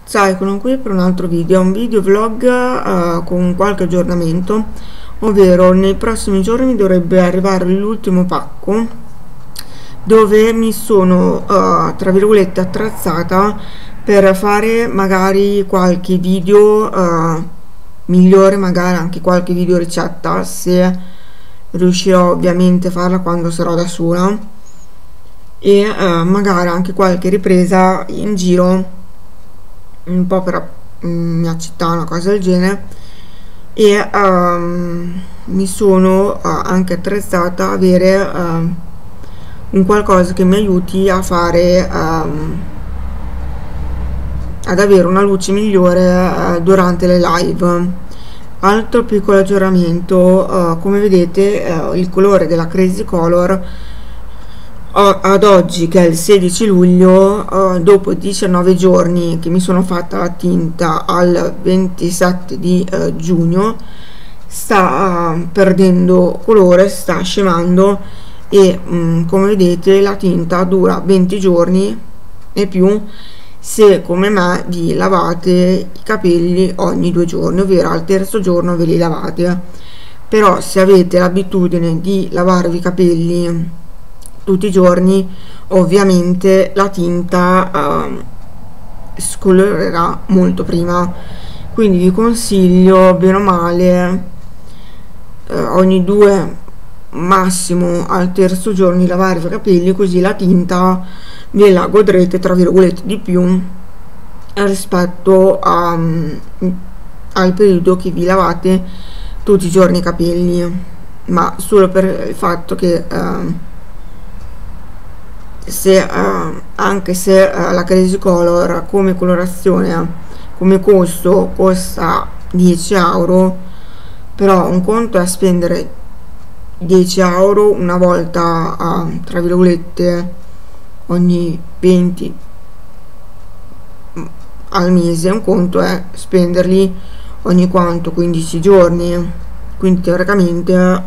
Ciao, eccono qui per un altro video, un video vlog con qualche aggiornamento, ovvero nei prossimi giorni dovrebbe arrivare l'ultimo pacco dove mi sono tra virgolette attrezzata per fare magari qualche video migliore, magari anche qualche video ricetta, se riuscirò ovviamente a farla quando sarò da sola, e magari anche qualche ripresa in giro un po' per mia città, una cosa del genere. E mi sono anche attrezzata a avere un qualcosa che mi aiuti a fare ad avere una luce migliore durante le live. Altro piccolo aggiornamento, come vedete il colore della Crazy Color ad oggi, che è il 16 luglio, dopo 19 giorni che mi sono fatta la tinta al 27 di giugno, sta perdendo colore, sta scemando e come vedete la tinta dura 20 giorni e più se come me vi lavate i capelli ogni 2 giorni, ovvero al terzo giorno ve li lavate. Però se avete l'abitudine di lavarvi i capelli tutti i giorni, ovviamente la tinta scolorerà molto prima, quindi vi consiglio bene o male ogni 2 massimo al terzo giorno di lavarvi i capelli, così la tinta ve la godrete tra virgolette di più rispetto al periodo che vi lavate tutti i giorni i capelli, ma solo per il fatto che anche se la Crazy Color come colorazione, come costo, costa 10 euro, però un conto è spendere 10 euro una volta tra virgolette ogni 20 al mese, un conto è spenderli ogni quanto 15 giorni, quindi teoricamente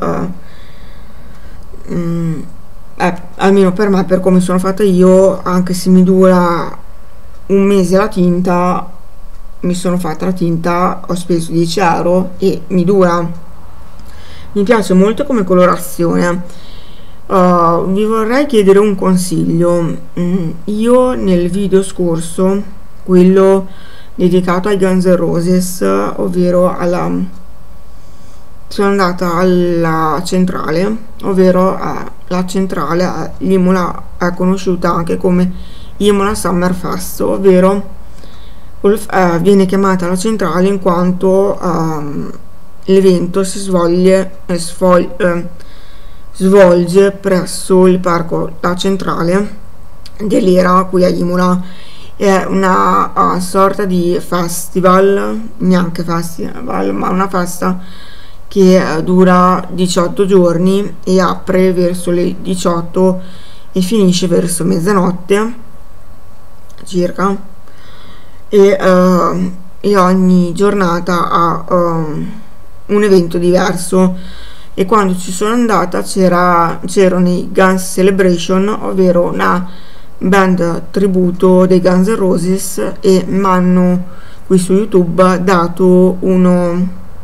almeno per me, per come sono fatta io, anche se mi dura un mese la tinta, mi sono fatta la tinta, ho speso 10 euro e mi dura. Mi piace molto come colorazione. Vi vorrei chiedere un consiglio. Io nel video scorso, quello dedicato ai Guns N' Roses, ovvero sono andata alla centrale, ovvero la centrale Imola è conosciuta anche come Imola Summer Fest, ovvero viene chiamata la centrale in quanto l'evento si svolge presso il parco La Centrale dell'Era qui a Imola. È una sorta di festival, neanche festival, ma una festa che dura 18 giorni e apre verso le 18 e finisce verso mezzanotte circa, e ogni giornata ha un evento diverso. E quando ci sono andata c'erano i Guns Celebration, ovvero una band tributo dei Guns N' Roses, e mi hanno qui su YouTube dato una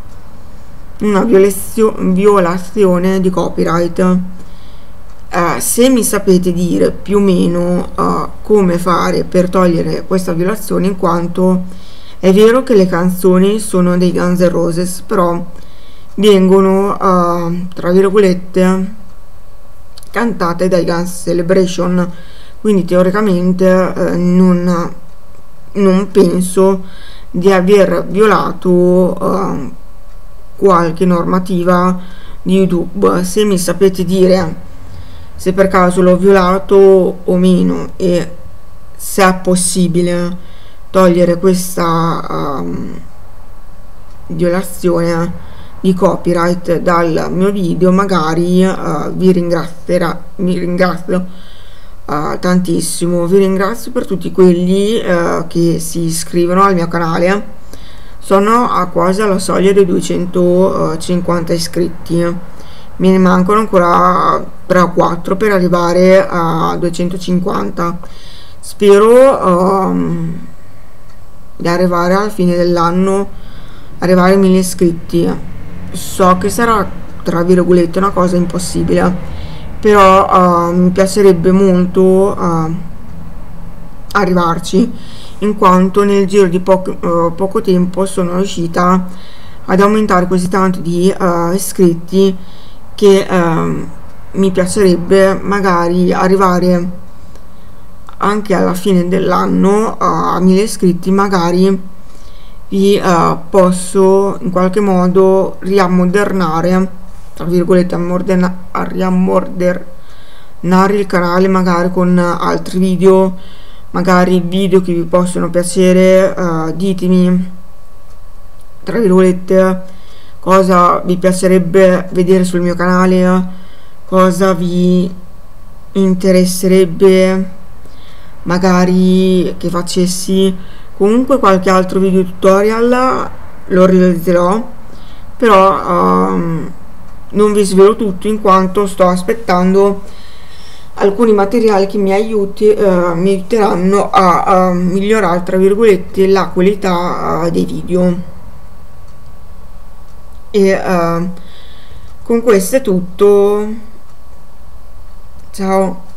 violazione di copyright. Se mi sapete dire più o meno come fare per togliere questa violazione, in quanto è vero che le canzoni sono dei Guns N' Roses, però vengono tra virgolette cantate dai Guns Celebration, quindi teoricamente non penso di aver violato qualche normativa di YouTube. Se mi sapete dire se per caso l'ho violato o meno e se è possibile togliere questa violazione di copyright dal mio video, magari vi ringrazio tantissimo. Vi ringrazio per tutti quelli che si iscrivono al mio canale. Sono a quasi alla soglia dei 250 iscritti, me ne mancano ancora 3 o 4 per arrivare a 250. Spero di arrivare alla fine dell'anno, arrivare ai 1000 iscritti. So che sarà tra virgolette una cosa impossibile, però mi piacerebbe molto arrivarci, in quanto nel giro di poco tempo sono riuscita ad aumentare così tanto di iscritti che mi piacerebbe magari arrivare anche alla fine dell'anno a 1000 iscritti. Magari vi posso in qualche modo riammodernare, tra virgolette, riammodernare il canale, magari con altri video, magari video che vi possono piacere. Ditemi, tra virgolette, cosa vi piacerebbe vedere sul mio canale, cosa vi interesserebbe magari che facessi. Comunque qualche altro video tutorial lo realizzerò, però non vi svelo tutto, in quanto sto aspettando alcuni materiali che mi aiuteranno a migliorare, tra virgolette, la qualità dei video. E con questo è tutto. Ciao.